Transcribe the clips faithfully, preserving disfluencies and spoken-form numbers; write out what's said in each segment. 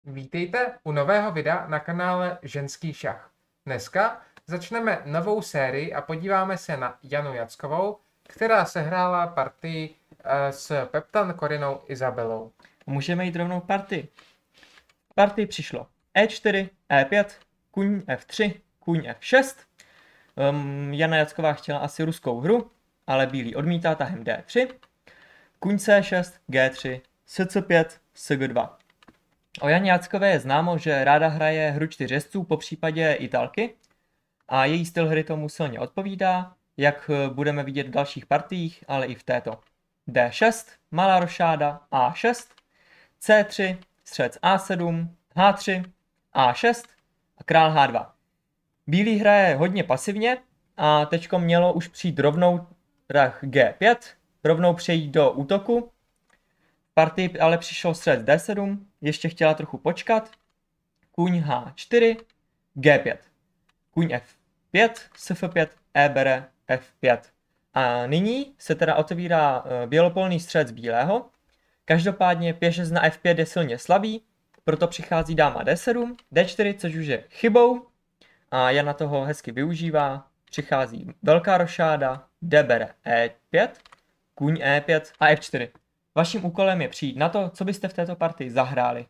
Vítejte u nového videa na kanále Ženský šach. Dneska začneme novou sérii a podíváme se na Janu Jackovou, která sehrála partii s Peptan Korinou Izabelou. Můžeme jít rovnou k partii. Partii přišlo E čtyři, E pět, kuň F tři, kuň F šest. Um, Jana Jacková chtěla asi ruskou hru, ale bílý odmítá tahem D tři. Kuň C šest, G tři, S C pět, S G dva. O Janě Jackové je známo, že ráda hraje hru čtyřjezdců, po případě italky, a její styl hry tomu silně odpovídá, jak budeme vidět v dalších partiích, ale i v této. D šest, malá rošáda, A šest, C tři, střelec A sedm, H tři, A šest a král H dva. Bílý hraje hodně pasivně a teďko mělo už přijít rovnou rah G pět, rovnou přejít do útoku. V partii ale přišel střelec D sedm, ještě chtěla trochu počkat. Kuň H čtyři, G pět. Kuň F pět, S F pět, E bere F pět. A nyní se teda otevírá bělopolný střelec bílého. Každopádně pěšec na F pět je silně slabý, proto přichází dáma D sedm, D čtyři, což už je chybou. A Jana toho hezky využívá. Přichází velká rošáda, D bere E pět, kuň E pět a F čtyři. Vaším úkolem je přijít na to, co byste v této partii zahráli.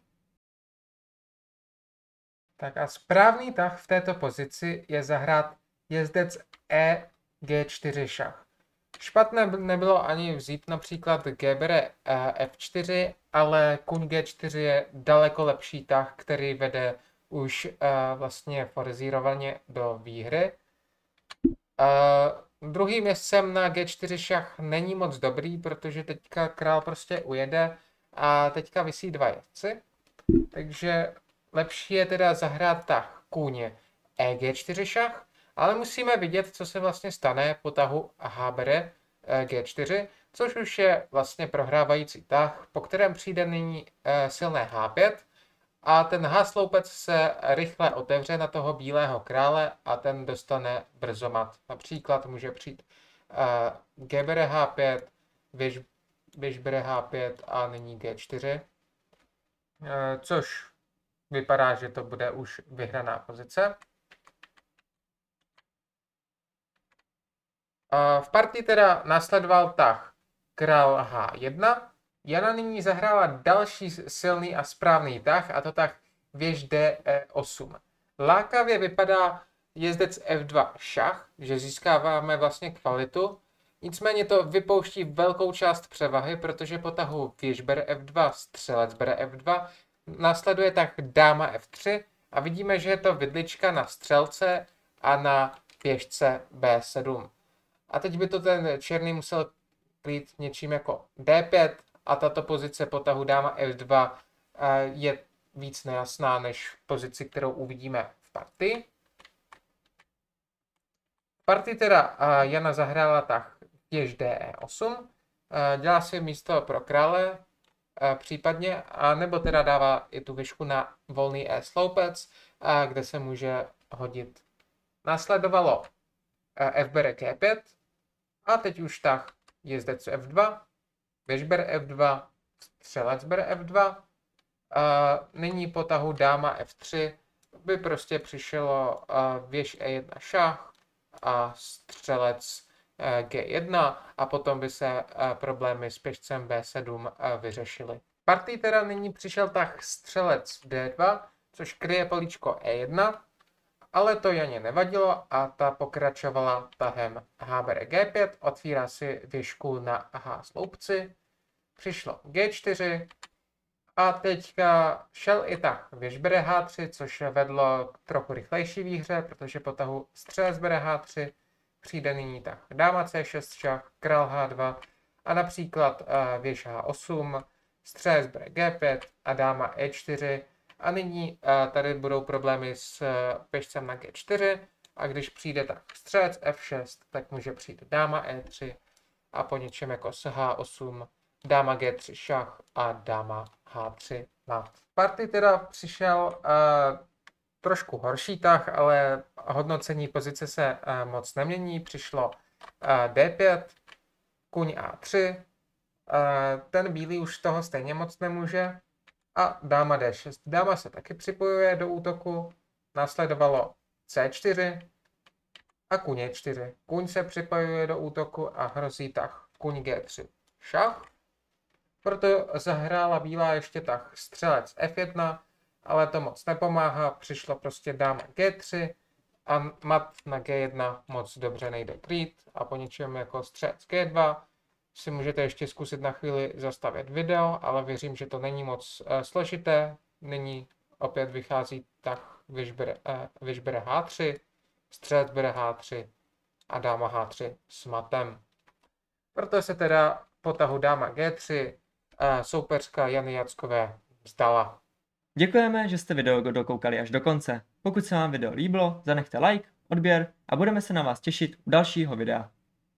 Tak a správný tah v této pozici je zahrát jezdec E G čtyři šach. Špatné nebylo ani vzít například G bere F čtyři, ale kuň G čtyři je daleko lepší tah, který vede už uh, vlastně forzírovaně do výhry. Uh, druhým jezdcem na G čtyři šach není moc dobrý, protože teďka král prostě ujede a teďka visí dva jezdci. Takže lepší je teda zahrát tah kůň E G čtyři šach, ale musíme vidět, co se vlastně stane po tahu H bere G čtyři, což už je vlastně prohrávající tah, po kterém přijde nyní uh, silné H pět. A ten H-sloupec se rychle otevře na toho bílého krále a ten dostane brzo mat. Například může přijít uh, G bere H pět, věž, věž bere H pět a nyní G čtyři. Uh, což vypadá, že to bude už vyhraná pozice. Uh, v partii teda následoval tah král H jedna. Jana nyní zahrála další silný a správný tah, a to tah věž D E osm. Lákavě vypadá jezdec F dva šach, že získáváme vlastně kvalitu, nicméně to vypouští velkou část převahy, protože po tahu věž bere F dva, střelec bere F dva, následuje tah dáma F tři a vidíme, že je to vidlička na střelce a na pěšce B sedm. A teď by to ten černý musel krýt něčím jako D pět, a tato pozice po tahu dáma F dva je víc nejasná než pozici, kterou uvidíme v partii. V partii teda Jana zahrála tah věž D E osm, dělá si místo pro krále případně, a nebo teda dává i tu věžku na volný E sloupec, kde se může hodit. Následovalo F bere G pět a teď už tah jezdec F dva, věž bere F dva, střelec bere F dva. A nyní po tahu dáma F tři by prostě přišlo věž E jedna šach a střelec G jedna a potom by se problémy s pěšcem B sedm vyřešily. V partii teda nyní přišel tah střelec D dva, což kryje políčko E jedna, ale to Janě nevadilo a ta pokračovala tahem H bere G pět, otvírá si věžku na H sloupci, přišlo G čtyři a teďka šel i tah věž bere H tři, což vedlo k trochu rychlejší výhře, protože po tahu střelec bere H tři přijde nyní tah dáma C šest šach, král H dva a například věž H osm, střelec bere G pět a dáma E čtyři. A nyní uh, tady budou problémy s uh, pěšcem na G čtyři a když přijde tak střelec F šest, tak může přijít dáma E tři a po něčem jako s H osm, dáma G tři šach a dáma H tři mat. V partii teda přišel uh, trošku horší tah, ale hodnocení pozice se uh, moc nemění. Přišlo uh, D pět, kuň A tři, uh, ten bílý už toho stejně moc nemůže. a dáma D šest. Dáma se taky připojuje do útoku, následovalo C čtyři a kuň E čtyři. Kuň se připojuje do útoku a hrozí tah kuň G tři. Šach. Proto zahrála bílá ještě tah střelec F jedna, ale to moc nepomáhá, přišlo prostě dáma G tři a mat na G jedna moc dobře nejde krýt a po něčem jako střelec G dva si můžete ještě zkusit na chvíli zastavit video, ale věřím, že to není moc uh, složité. Nyní opět vychází tah věž bere, uh, věž bere H tři, střelec bere H tři a dáma H tři s matem. Proto se teda po tahu dáma G tři uh, soupeřka Jany Jackové vzdala. Děkujeme, že jste video dokoukali až do konce. Pokud se vám video líbilo, zanechte like, odběr a budeme se na vás těšit u dalšího videa.